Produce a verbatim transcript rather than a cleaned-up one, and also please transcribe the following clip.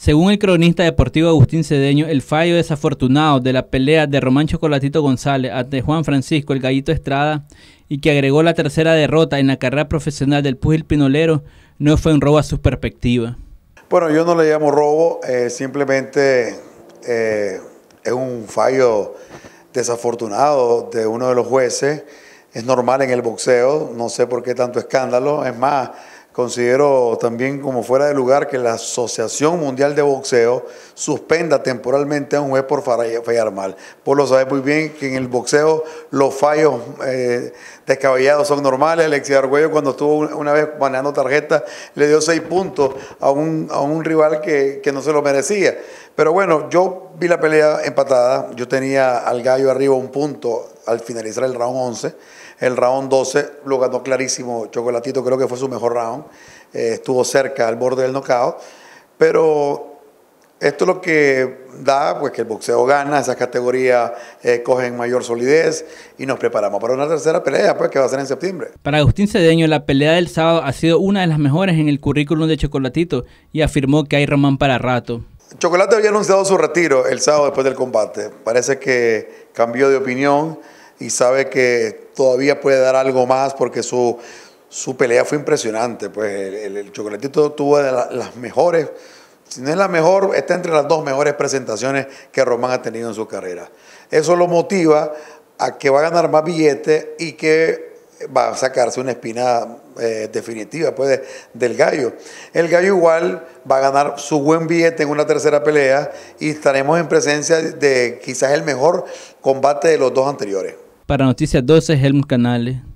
Según el cronista deportivo Agustín Cedeño, el fallo desafortunado de la pelea de Román Chocolatito González ante Juan Francisco el Gallito Estrada y que agregó la tercera derrota en la carrera profesional del púgil pinolero no fue un robo a su perspectiva. Bueno, yo no le llamo robo, eh, simplemente eh, es un fallo desafortunado de uno de los jueces. Es normal en el boxeo, no sé por qué tanto escándalo. Es más, considero también como fuera de lugar que la Asociación Mundial de Boxeo suspenda temporalmente a un juez por fallar mal. Vos lo sabés muy bien que en el boxeo los fallos eh, descabellados son normales. Alexis Argüello, cuando estuvo una vez manejando tarjeta, le dio seis puntos a un, a un rival que, que no se lo merecía. Pero bueno, yo vi la pelea empatada. Yo tenía al Gallo arriba un punto al finalizar el round once. El round doce lo ganó clarísimo Chocolatito, creo que fue su mejor round. Eh, estuvo cerca al borde del knockout. Pero esto es lo que da, pues que el boxeo gana, esas categorías eh, cogen mayor solidez y nos preparamos para una tercera pelea, pues que va a ser en septiembre. Para Agustín Cedeño, la pelea del sábado ha sido una de las mejores en el currículum de Chocolatito y afirmó que hay Román para rato. Chocolate había anunciado su retiro el sábado después del combate. Parece que cambió de opinión y sabe que todavía puede dar algo más porque su, su pelea fue impresionante. Pues el, el, el Chocolatito tuvo de la, las mejores, si no es la mejor, está entre las dos mejores presentaciones que Román ha tenido en su carrera. Eso lo motiva a que va a ganar más billetes y que va a sacarse una espina eh, definitiva pues, de, del Gallo. El Gallo igual va a ganar su buen billete en una tercera pelea y estaremos en presencia de quizás el mejor combate de los dos anteriores. Para Noticias doce, Helmut Canales.